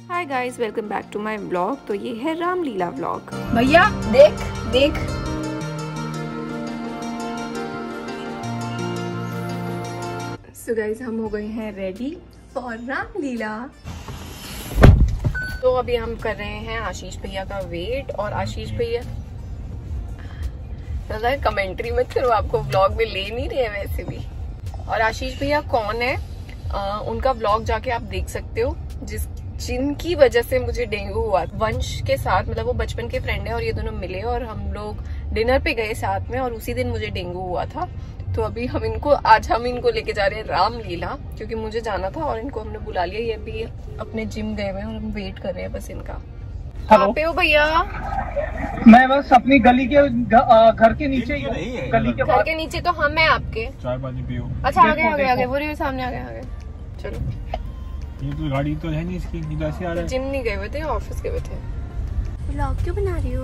Hi guys, welcome back to my vlog. तो ये है रामलीला व्लॉग। भैया देख देख। सो गाइस, हम हो गए हैं रेडी फॉर रामलीला। तो अभी हम कर रहे हैं आशीष भैया का वेट। और आशीष भैया कमेंट्री मत करो, आपको व्लॉग में ले नहीं रहे वैसे भी। और आशीष भैया कौन है, उनका व्लॉग जाके आप देख सकते हो, जिनकी वजह से मुझे डेंगू हुआ। वंश के साथ, मतलब वो बचपन के फ्रेंड है और ये दोनों मिले और हम लोग डिनर पे गए साथ में और उसी दिन मुझे डेंगू हुआ था। तो अभी आज हम इनको लेके जा रहे हैं रामलीला, क्योंकि मुझे जाना था और इनको हमने बुला लिया। ये भी अपने जिम गए हुए हैं और हम वेट कर रहे हैं बस इनका। कहाँ पे हो भैया? मैं बस अपनी गली के घर के नीचे ही हूँ। गली के घर के नीचे तो हम है आपके। चाय पानी पियो। अच्छा आगे वो रही सामने आगे। चलो, ये तो गाड़ी तो है नहीं इसकी, ऐसे आ रहा है। जिम नहीं गए हुए थे, ऑफिस गए हुए थे। व्लॉग क्यों बना रही हो?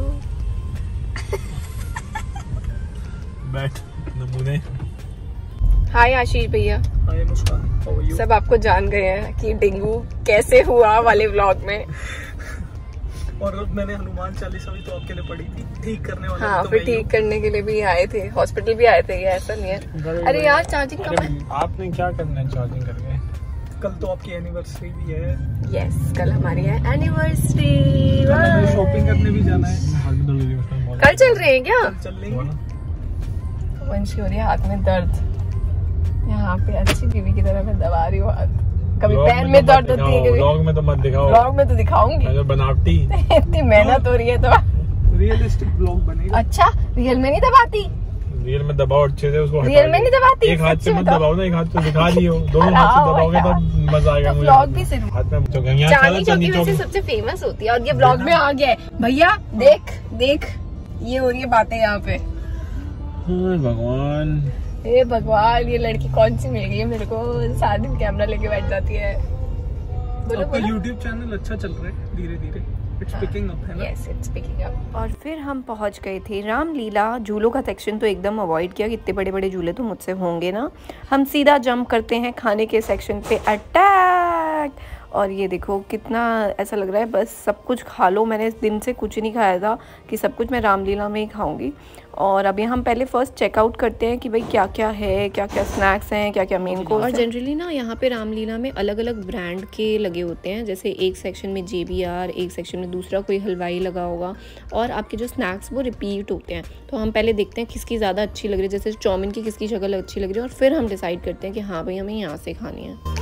बैठ नमूने। हाय आशीष भैया। Hi Muskan, how are you? सब आपको जान गए हैं कि डेंगू कैसे हुआ वाले व्लॉग में। और मैंने हनुमान चालीसा भी तो आपके लिए पढ़ी थी, ठीक करने वाला। हाँ, तो फिर ठीक करने के लिए भी आए थे, हॉस्पिटल भी आए थे। ये ऐसा नहीं है। अरे यार चार्जिंग कम है। आपने क्या करना है चार्जिंग करके? कल तो आपकी एनिवर्सरी भी है। यस, कल हमारी है एनिवर्सरी। शॉपिंग करने भी जाना है। कल चल रहे हैं क्या? कल चल लेंगे। वंशी हो रही है हाथ में दर्द। यहाँ पे अच्छी बीवी की तरह मैं दबा रही हूँ हाथ। कभी पैर में दर्द होती है, व्लॉग में तो मत दिखाओ। व्लॉग में तो दिखाऊंगी। बनावटी इतनी मेहनत हो रही है तो रियलिस्टिक व्लॉग बनेगा। अच्छा, रियल में नहीं दबाती? रियल में दबाओ अच्छे से, उसको रियल में नहीं दबाती। एक हाथ से मत दबाओ ना, एक हाथ से दिखा दियो। दोनों हाथ से दबाओगे तब मजा आएगा मुझे। व्लॉग भी सिर्फ हाथ में चांदनी चौकी वैसे सबसे फेमस होती है और ये व्लॉग में आ गया है। भैया देख ये हो रही है बातें यहाँ पे। भगवान, हे भगवान, ये लड़की कौन सी मिल गई है मेरे को, सारा दिन कैमरा लेके बैठ जाती है। बोलो आपका YouTube चैनल अच्छा चल रहा है धीरे धीरे। It's picking up, है ना? Yes, it's picking up। और फिर हम पहुंच गए थे रामलीला। झूलों का सेक्शन तो एकदम अवॉइड किया, इतने बड़े बड़े झूले तो मुझसे होंगे ना। हम सीधा जंप करते हैं खाने के सेक्शन पे। अटैक! और ये देखो कितना ऐसा लग रहा है बस सब कुछ खा लो। मैंने इस दिन से कुछ नहीं खाया था कि सब कुछ मैं रामलीला में ही खाऊंगी। और अभी हम पहले फर्स्ट चेकआउट करते हैं कि भाई क्या क्या है, क्या क्या स्नैक्स हैं, क्या क्या मेन कोर्स। और जनरली ना यहाँ पे रामलीला में अलग अलग ब्रांड के लगे होते हैं। जैसे एक सेक्शन में JBR, एक सेक्शन में दूसरा कोई हलवाई लगा होगा और आपके जो स्नैक्स वो रिपीट होते हैं। तो हम पहले देखते हैं किसकी ज़्यादा अच्छी लग रही है, जैसे चाउमीन की किसकी शक्ल अच्छी लग रही है, और फिर हम डिसाइड करते हैं कि हाँ भाई हमें यहाँ से खानी है।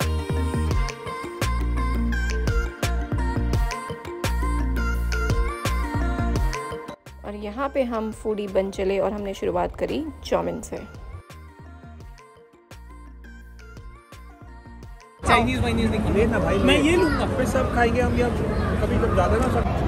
और यहाँ पे हम फूडी बन चले और हमने शुरुआत करी चाउमीन से। चाइनीज वाइनीज नहीं ना भाई, मैं ये लूंगा। फिर सब खाएंगे हम, या कभी जब ज्यादा ना सब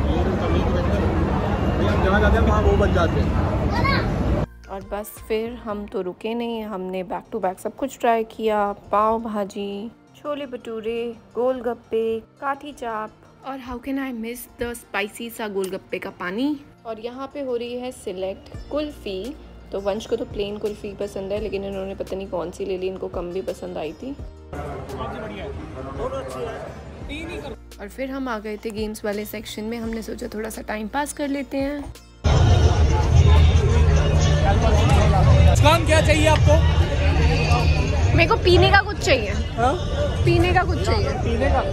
हम जहाँ जाते हैं वहाँ वो बच जाते हैं। और बस फिर हम तो रुके नहीं, हमने बैक टू बैक सब कुछ ट्राई किया। पाव भाजी, छोले भटूरे, गोलगप्पे, काठी चाप, और how can I miss the spicy सा गोलगप्पे का पानी। और यहाँ पे हो रही है सिलेक्ट कुल्फ़ी। तो वंश को तो प्लेन कुल्फ़ी पसंद है, लेकिन इन्होंने पता नहीं कौन सी ले ली, इनको कम भी पसंद आई थी। और फिर हम आ गए थे गेम्स वाले सेक्शन में। हमने सोचा थोड़ा सा टाइम पास कर लेते हैं। क्या चाहिए आपको? मेरे को पीने का कुछ चाहिए। हाँ? पीने का कुछ चाहिए। पीने का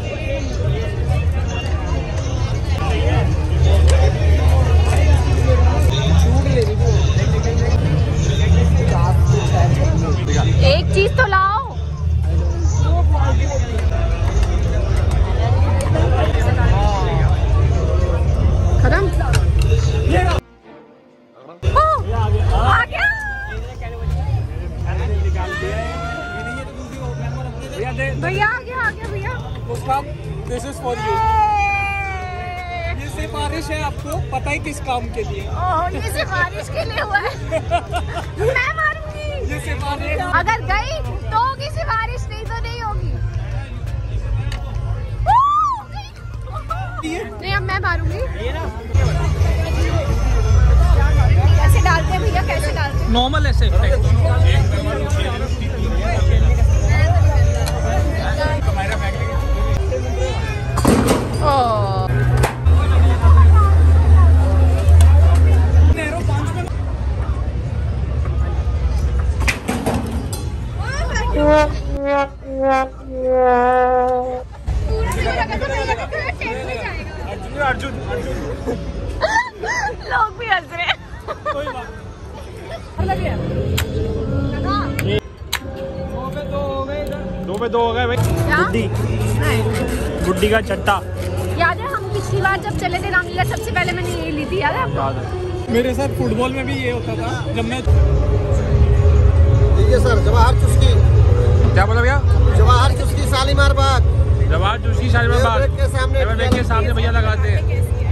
एक चीज तो लाओ। खत्म? आ गया। भैया आ गया भैया। Muskan, this is for you. ये सिफारिश है, आपको पता है किस काम के लिए? ये सिफारिश के लिए हुआ है। मैं मारूंगी। ये सिफारिश अगर गई तो होगी सिफारिश, नहीं तो नहीं होगी। नहीं, अब मैं मारूंगी। कैसे डालते हैं भैया, कैसे डालते हैं? नॉर्मल ऐसे। अर्जुन लोग भी हंस रहे हैं। कोई बात दो पे दो हो गए भाई। गुड्डी का चट्टा याद है हम पिछली बार जब चले थे रामलीला सबसे पहले मैंने ये ली थी, याद है आपको? मेरे साथ फुटबॉल में भी ये होता था जब मैं सर जवाहर चुस्की। क्या बोला भैया? जवाहर चुस्की शालीमार बाग। जवाहर चुस्की शालीमार बाग के सामने भैया लगाते हैं।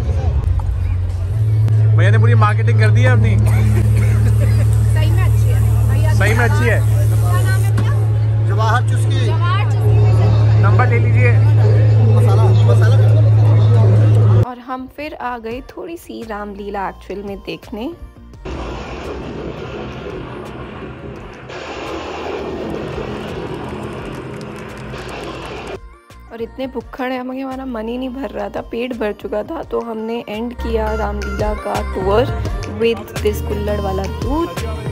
भैया ने पूरी मार्केटिंग कर दी है अपनी। सही में अच्छी है भैया, सही में अच्छी है। क्या नाम है भैया? जवाहर चुस्की। जवाहर चुस्की में नंबर ले लीजिए। मसाला मसाला। और हम फिर आ गए थोड़ी सी रामलीला एक्चुअल में देखने। और इतने भुक्खड़ है, हमारा मन ही नहीं भर रहा था, पेट भर चुका था, तो हमने एंड किया रामलीला का टूर विद दिस कुल्हड़ वाला दूध।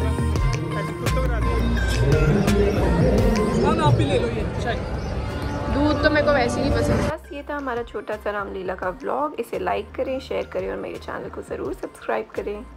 आप भी ले लो ये चाय। दूध तो मेरे को वैसे ही पसंद है। बस ये था हमारा छोटा सा रामलीला का व्लॉग। इसे लाइक करें, शेयर करें और मेरे चैनल को ज़रूर सब्सक्राइब करें।